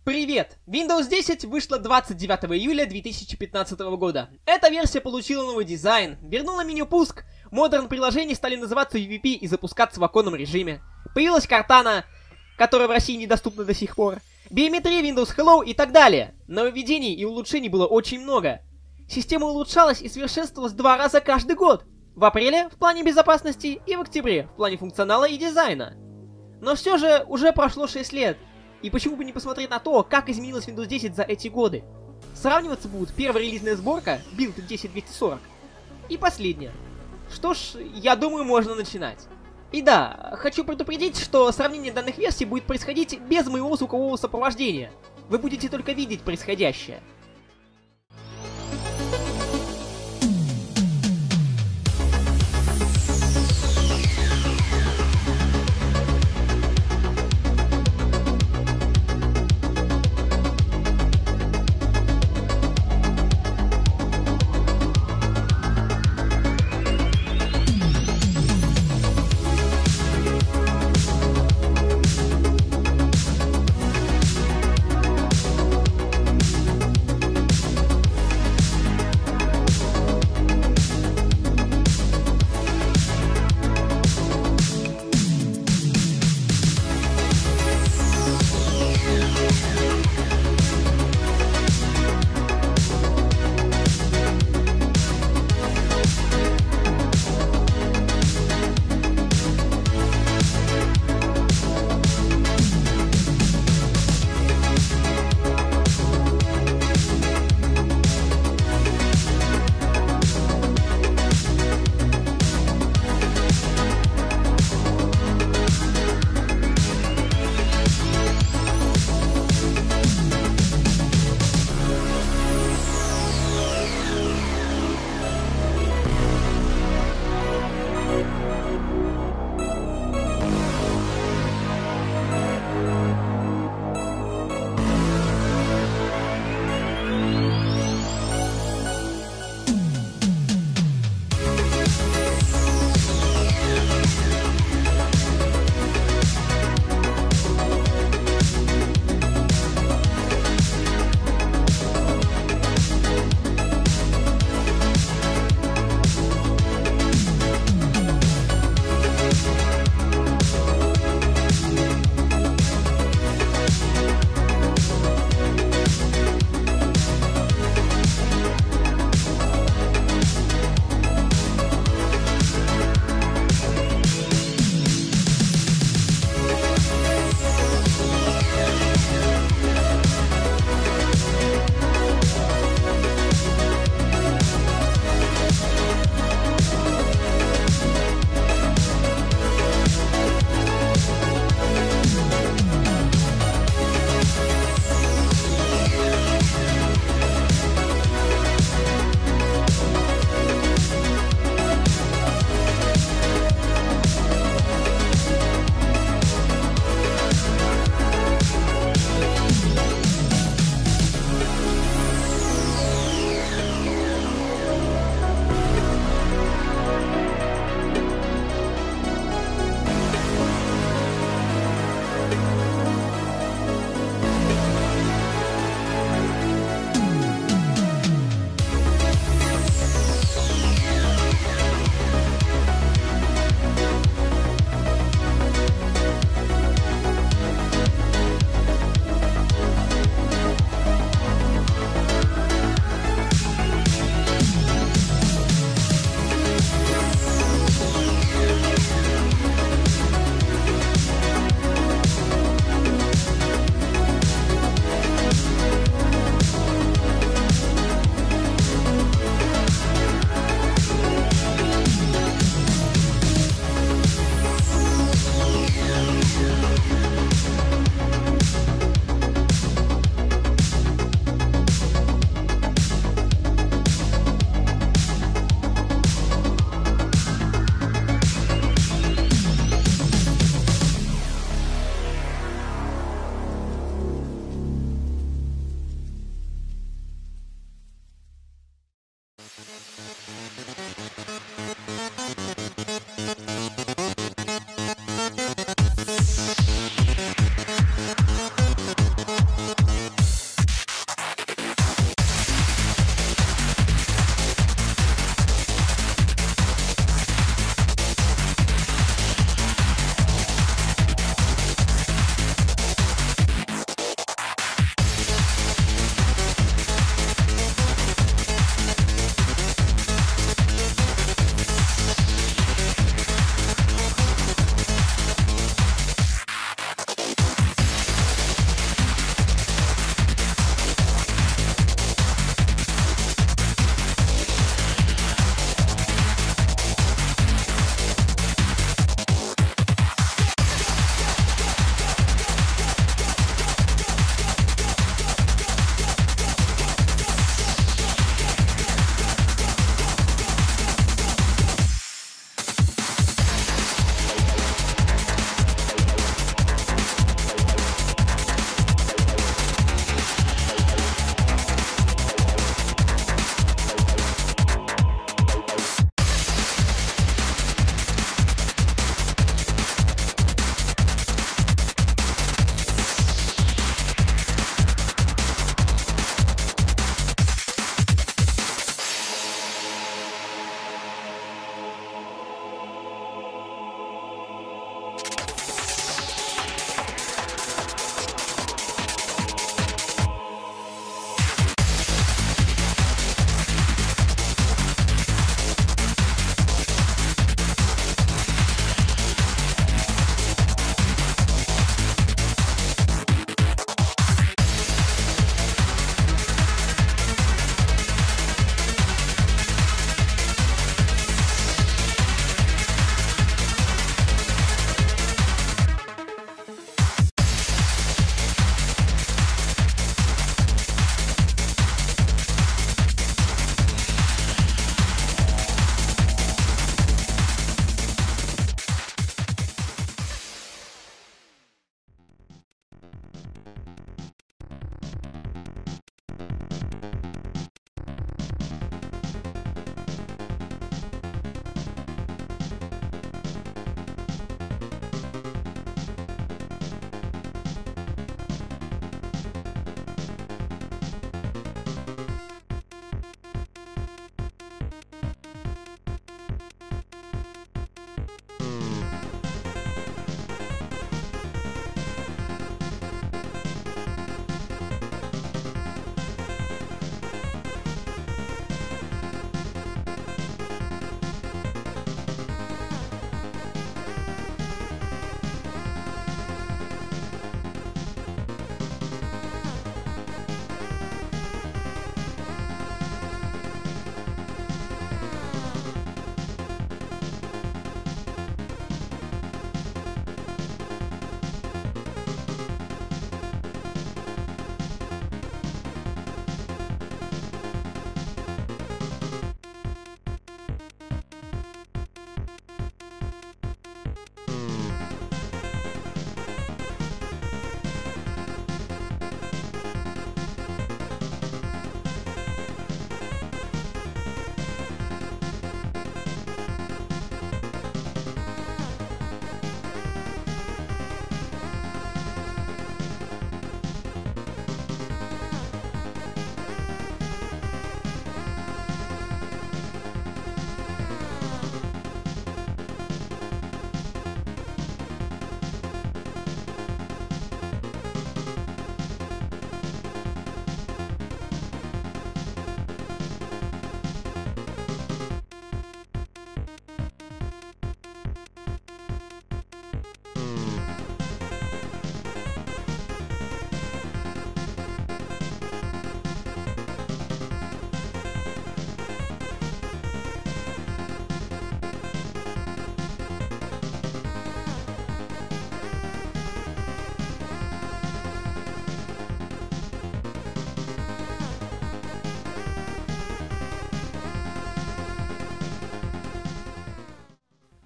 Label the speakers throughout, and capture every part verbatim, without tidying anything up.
Speaker 1: Привет! Windows десять вышла двадцать девятого июля две тысячи пятнадцатого года. Эта версия получила новый дизайн, вернула меню пуск, модерн приложений стали называться ю ви пи и запускаться в оконном режиме. Появилась Cortana, которая в России недоступна до сих пор, биометрия Windows Hello и так далее. Нововведений и улучшений было очень много. Система улучшалась и совершенствовалась два раза каждый год. В апреле в плане безопасности и в октябре в плане функционала и дизайна. Но все же уже прошло шесть лет. И почему бы не посмотреть на то, как изменилась Windows десять за эти годы? Сравниваться будут первая релизная сборка, билд десять двести сорок, и последняя. Что ж, я думаю, можно начинать. И да, хочу предупредить, что сравнение данных версий будет происходить без моего звукового сопровождения. Вы будете только видеть происходящее.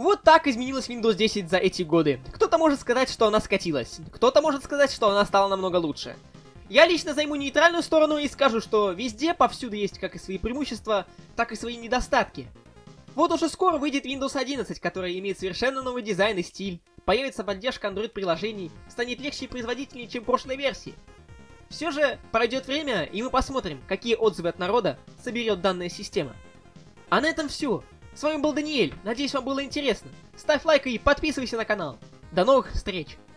Speaker 1: Вот так изменилась Windows десять за эти годы. Кто-то может сказать, что она скатилась, кто-то может сказать, что она стала намного лучше. Я лично займу нейтральную сторону и скажу, что везде, повсюду есть как и свои преимущества, так и свои недостатки. Вот уже скоро выйдет Windows одиннадцать, которая имеет совершенно новый дизайн и стиль. Появится поддержка Android-приложений, станет легче и производительнее, чем прошлой версии. Все же пройдет время, и мы посмотрим, какие отзывы от народа соберет данная система. А на этом все. С вами был Даниэль, надеюсь, вам было интересно. Ставь лайк и подписывайся на канал. До новых встреч!